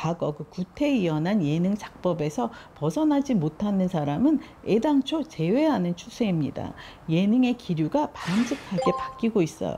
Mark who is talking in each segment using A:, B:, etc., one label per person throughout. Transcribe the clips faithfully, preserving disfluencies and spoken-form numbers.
A: 과거 그 구태의연한 예능 작법에서 벗어나지 못하는 사람은 애당초 제외하는 추세입니다. 예능의 기류가 바람직하게 바뀌고 있어요.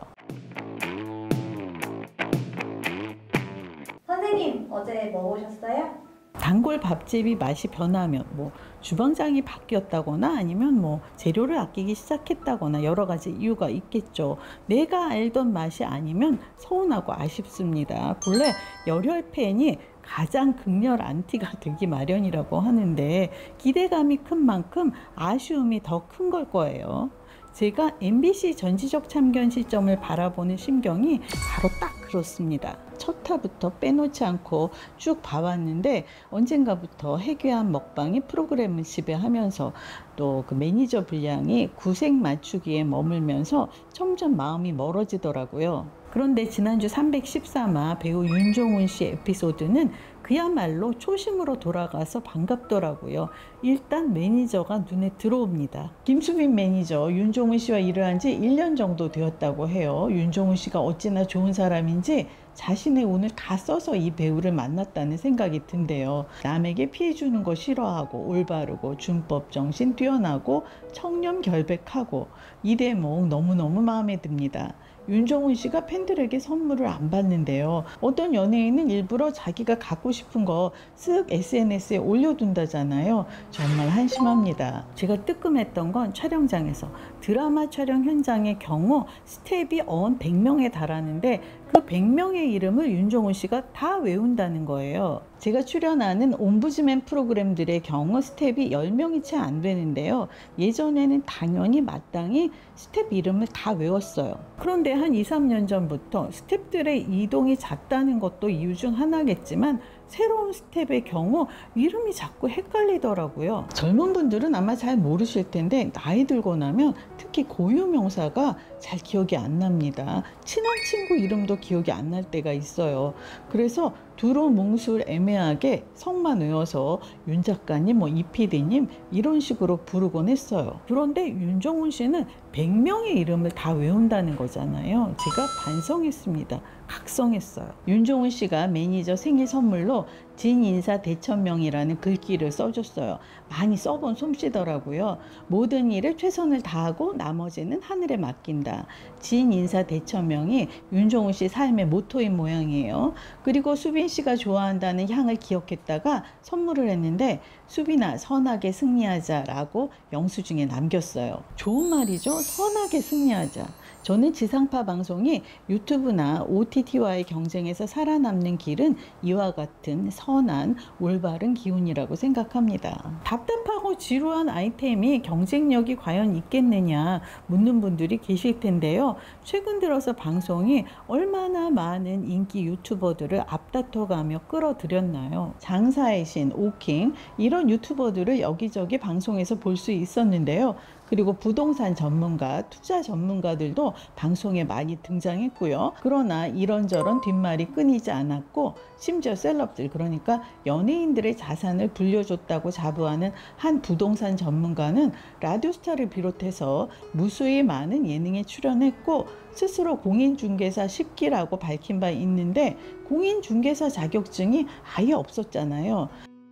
B: 선생님, 어제 뭐 보셨어요?
A: 단골 밥집이 맛이 변하면 뭐 주방장이 바뀌었다거나 아니면 뭐 재료를 아끼기 시작했다거나 여러 가지 이유가 있겠죠. 내가 알던 맛이 아니면 서운하고 아쉽습니다. 본래 열혈 팬이 가장 극렬 안티가 되기 마련이라고 하는데 기대감이 큰 만큼 아쉬움이 더 큰 걸 거예요. 제가 엠비씨 전지적 참견 시점을 바라보는 심경이 바로 딱 그렇습니다. 첫 화부터 빼놓지 않고 쭉 봐왔는데 언젠가부터 해괴한 먹방이 프로그램을 지배하면서 또 그 매니저 분량이 구색 맞추기에 머물면서 점점 마음이 멀어지더라고요. 그런데 지난주 삼백십삼 화 배우 윤종훈 씨 에피소드는 그야말로 초심으로 돌아가서 반갑더라고요. 일단 매니저가 눈에 들어옵니다. 김수빈 매니저 윤종훈 씨와 일을 한 지 일 년 정도 되었다고 해요. 윤종훈 씨가 어찌나 좋은 사람인지 자신의 운을 다 써서 이 배우를 만났다는 생각이 든대요. 남에게 피해주는 거 싫어하고 올바르고 준법 정신 뛰어나고 청렴 결백하고 이 대목 너무너무 마음에 듭니다. 윤종훈 씨가 팬들에게 선물을 안 받는데요. 어떤 연예인은 일부러 자기가 갖고 싶은 거 쓱 에스엔에스에 올려둔다잖아요. 정말 한심합니다. 제가 뜨끔했던 건 촬영장에서 드라마 촬영 현장의 경우 스텝이 언 백 명에 달하는데 그 백 명의 이름을 윤종훈 씨가 다 외운다는 거예요. 제가 출연하는 옴부즈맨 프로그램들의 경우 스텝이 열 명이 채 안 되는데요. 예전에는 당연히 마땅히 스텝 이름을 다 외웠어요. 그런데 한 이, 삼 년 전부터 스텝들의 이동이 잦다는 것도 이유 중 하나겠지만 새로운 스텝의 경우 이름이 자꾸 헷갈리더라고요. 젊은 분들은 아마 잘 모르실 텐데 나이 들고 나면 특히 고유명사가 잘 기억이 안 납니다. 친한 친구 이름도 기억이 안 날 때가 있어요. 그래서 두루뭉술 애매하게 성만 외워서 윤 작가님, 뭐 이 피디님 이런 식으로 부르곤 했어요. 그런데 윤종훈 씨는 백 명의 이름을 다 외운다는 거잖아요. 제가 반성했습니다. 각성했어요. 윤종훈 씨가 매니저 생일 선물로 진인사 대천명이라는 글귀를 써줬어요. 많이 써본 솜씨더라고요. 모든 일에 최선을 다하고 나머지는 하늘에 맡긴다. 진인사 대천명이 윤종훈 씨 삶의 모토인 모양이에요. 그리고 수빈 씨가 좋아한다는 향을 기억했다가 선물을 했는데 수빈아 선하게 승리하자라고 영수증에 남겼어요. 좋은 말이죠. 선하게 승리하자. 저는 지상파 방송이 유튜브나 오티티와의 경쟁에서 살아남는 길은 이와 같은 선한 올바른 기운이라고 생각합니다. 답답하고 지루한 아이템이 경쟁력이 과연 있겠느냐 묻는 분들이 계실 텐데요. 최근 들어서 방송이 얼마나 많은 인기 유튜버들을 앞다퉈가며 끌어들였나요? 장사의 신, 오킹 이런 유튜버들을 여기저기 방송에서 볼 수 있었는데요. 그리고 부동산 전문가, 투자 전문가들도 방송에 많이 등장했고요. 그러나 이런저런 뒷말이 끊이지 않았고 심지어 셀럽들, 그러니까 연예인들의 자산을 불려줬다고 자부하는 한 부동산 전문가는 라디오스타를 비롯해서 무수히 많은 예능에 출연했고 스스로 공인중개사 십 기라고 밝힌 바 있는데 공인중개사 자격증이 아예 없었잖아요.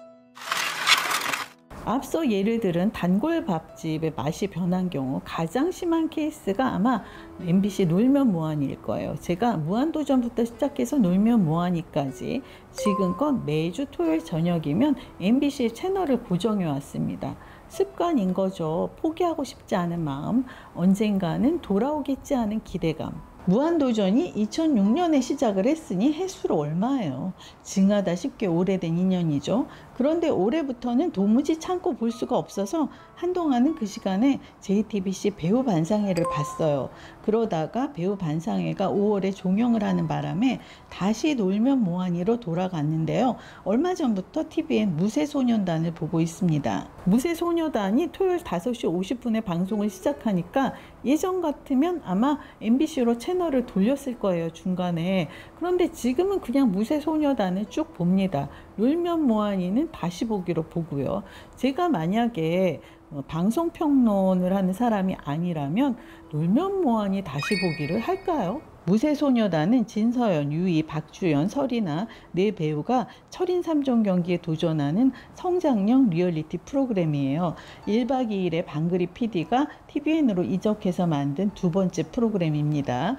A: 앞서 예를 들은 단골 밥집의 맛이 변한 경우 가장 심한 케이스가 아마 엠비씨 놀면 뭐하니일 거예요. 제가 무한도전부터 시작해서 놀면 뭐하니까지 지금껏 매주 토요일 저녁이면 엠비씨 채널을 고정해 왔습니다. 습관인 거죠. 포기하고 싶지 않은 마음, 언젠가는 돌아오겠지 하는 기대감. 무한도전이 이천육 년에 시작을 했으니 해수로 얼마예요. 징하다 싶게 오래된 인연이죠. 그런데 올해부터는 도무지 참고 볼 수가 없어서 한동안은 그 시간에 제이티비씨 배우 반상회를 봤어요. 그러다가 배우 반상회가 오월에 종영을 하는 바람에 다시 놀면 뭐하니로 돌아갔는데요. 얼마 전부터 티비엔 무쇠소년단을 보고 있습니다. 무쇠소녀단이 토요일 다섯 시 오십 분에 방송을 시작하니까 예전 같으면 아마 엠비씨로 채널을 돌렸을 거예요, 중간에. 그런데 지금은 그냥 무쇠소녀단을 쭉 봅니다. 놀면 뭐하니는 다시 보기로 보고요. 제가 만약에 방송평론을 하는 사람이 아니라면 놀면 뭐하니 다시 보기를 할까요? 무쇠소녀단은 진서연, 유희, 박주연, 설이나 네 배우가 철인 삼 종 경기에 도전하는 성장형 리얼리티 프로그램이에요. 일 박 이 일에 방글이 피디가 티비엔으로 이적해서 만든 두 번째 프로그램입니다.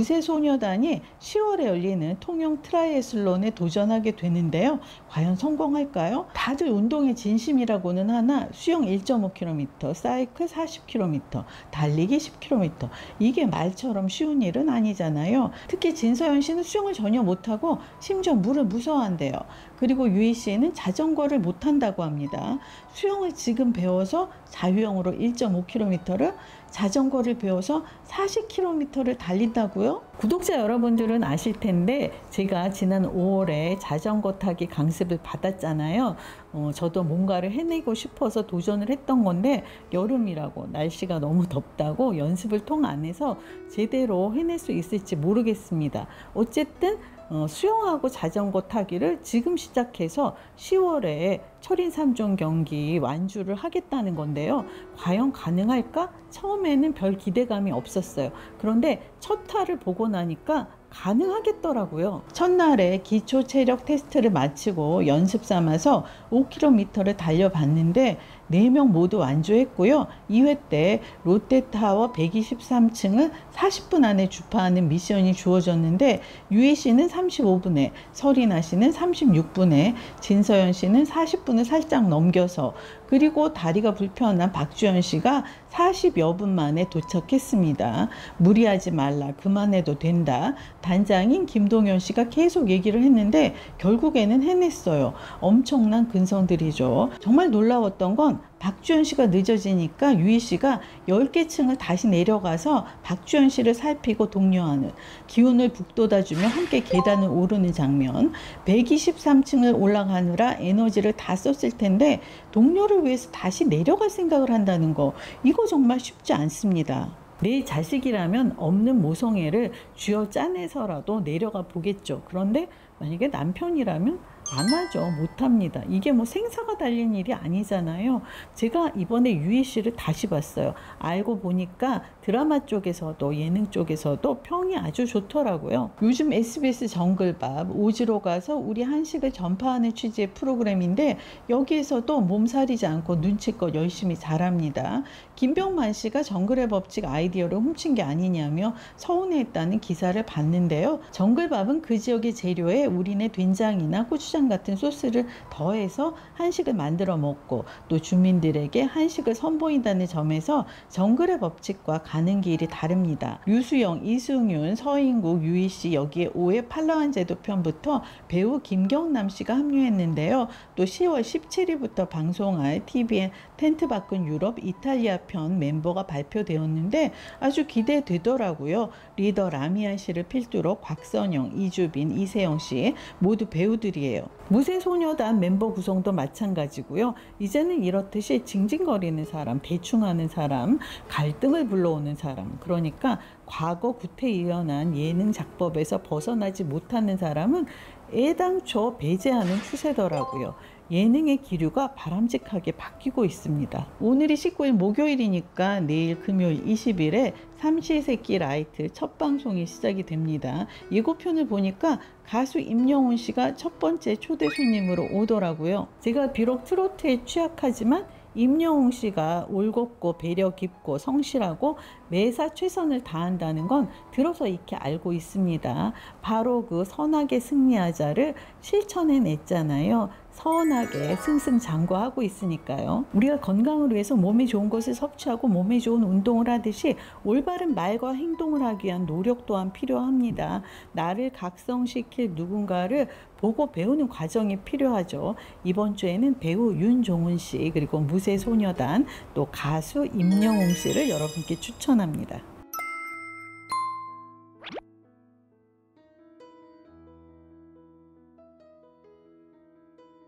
A: 무쇠소녀단이 시월에 열리는 통영 트라이애슬론에 도전하게 되는데요. 과연 성공할까요? 다들 운동에 진심이라고는 하나 수영 일 점 오 킬로미터, 사이클 사십 킬로미터, 달리기 십 킬로미터, 이게 말처럼 쉬운 일은 아니잖아요. 특히 진서연 씨는 수영을 전혀 못하고 심지어 물을 무서워한대요. 그리고 유희 씨는 자전거를 못한다고 합니다. 수영을 지금 배워서 자유형으로 일 점 오 킬로미터를, 자전거를 배워서 사십 킬로미터를 달린다고요? 구독자 여러분들은 아실 텐데 제가 지난 오월에 자전거 타기 강습을 받았잖아요. 어, 저도 뭔가를 해내고 싶어서 도전을 했던 건데 여름이라고 날씨가 너무 덥다고 연습을 통 안 해서 제대로 해낼 수 있을지 모르겠습니다. 어쨌든 어, 수영하고 자전거 타기를 지금 시작해서 시월에 철인 삼 종 경기 완주를 하겠다는 건데요. 과연 가능할까? 처음에는 별 기대감이 없었어요. 그런데 첫 타를 보고 나니까 가능하겠더라고요. 첫날에 기초 체력 테스트를 마치고 연습 삼아서 오 킬로미터를 달려봤는데 네 명 모두 완주했고요. 이 회 때 롯데타워 백이십삼 층을 사십 분 안에 주파하는 미션이 주어졌는데 유희 씨는 삼십오 분에, 설이나 씨는 삼십육 분에, 진서연 씨는 사십 분을 살짝 넘겨서, 그리고 다리가 불편한 박주연 씨가 사십여 분 만에 도착했습니다. 무리하지 말라, 그만해도 된다. 단장인 김동현 씨가 계속 얘기를 했는데 결국에는 해냈어요. 엄청난 근성들이죠. 정말 놀라웠던 건 박주연 씨가 늦어지니까 유희 씨가 열 개 층을 다시 내려가서 박주연 씨를 살피고 독려하는, 기운을 북돋아주며 함께 계단을 오르는 장면. 백이십삼 층을 올라가느라 에너지를 다 썼을 텐데 동료를 위해서 다시 내려갈 생각을 한다는 거, 이거 정말 쉽지 않습니다. 내 자식이라면 없는 모성애를 쥐어 짜내서라도 내려가 보겠죠. 그런데 만약에 남편이라면 안 하죠. 못합니다. 이게 뭐 생사가 달린 일이 아니잖아요. 제가 이번에 유희 씨를 다시 봤어요. 알고 보니까 드라마 쪽에서도 예능 쪽에서도 평이 아주 좋더라고요. 요즘 에스비에스 정글밥 오지로 가서 우리 한식을 전파하는 취지의 프로그램인데 여기에서도 몸살이지 않고 눈치껏 열심히 잘합니다. 김병만 씨가 정글의 법칙 아이디어를 훔친 게 아니냐며 서운해했다는 기사를 봤는데요. 정글밥은 그 지역의 재료에 우리네 된장이나 고추장 같은 소스를 더해서 한식을 만들어 먹고 또 주민들에게 한식을 선보인다는 점에서 정글의 법칙과 가는 길이 다릅니다. 류수영, 이승윤, 서인국, 유희 씨, 여기에 오 회 팔라완 제도 편부터 배우 김경남 씨가 합류했는데요. 또 시월 십칠 일부터 방송할 티비엔 텐트 밖은 유럽 이탈리아 편 멤버가 발표되었는데 아주 기대되더라고요. 리더 라미안 씨를 필두로 곽선영, 이주빈, 이세영 씨 모두 배우들이에요. 무쇠소녀단 멤버 구성도 마찬가지고요. 이제는 이렇듯이 징징거리는 사람, 대충하는 사람, 갈등을 불러오는 사람, 그러니까 과거 구태의연한 예능 작법에서 벗어나지 못하는 사람은 애당초 배제하는 추세더라고요. 예능의 기류가 바람직하게 바뀌고 있습니다. 오늘이 십구 일 목요일이니까 내일 금요일 이십 일에 삼시세끼 라이트 첫 방송이 시작이 됩니다. 예고편을 보니까 가수 임영웅 씨가 첫 번째 초대 손님으로 오더라고요. 제가 비록 트로트에 취약하지만 임영웅 씨가 올곧고 배려 깊고 성실하고 매사 최선을 다한다는 건 들어서 익히 알고 있습니다. 바로 그 선하게 승리하자를 실천해냈잖아요. 선하게 승승장구하고 있으니까요. 우리가 건강을 위해서 몸에 좋은 것을 섭취하고 몸에 좋은 운동을 하듯이 올바른 말과 행동을 하기 위한 노력 또한 필요합니다. 나를 각성시킬 누군가를 보고 배우는 과정이 필요하죠. 이번 주에는 배우 윤종훈 씨, 그리고 무쇠소녀단, 또 가수 임영웅 씨를 여러분께 추천합니다.